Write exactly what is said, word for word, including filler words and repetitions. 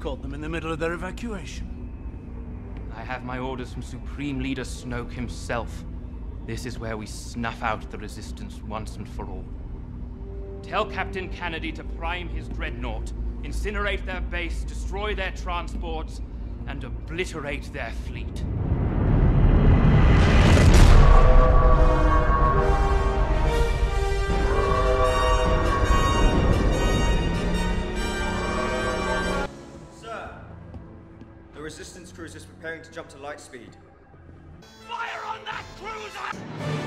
caught them in the middle of their evacuation. I have my orders from Supreme Leader Snoke himself. This is where we snuff out the Resistance once and for all. Tell Captain Kennedy to prime his dreadnought, incinerate their base, destroy their transports, and obliterate their fleet. The Resistance cruiser is preparing to jump to light speed. Fire on that cruiser!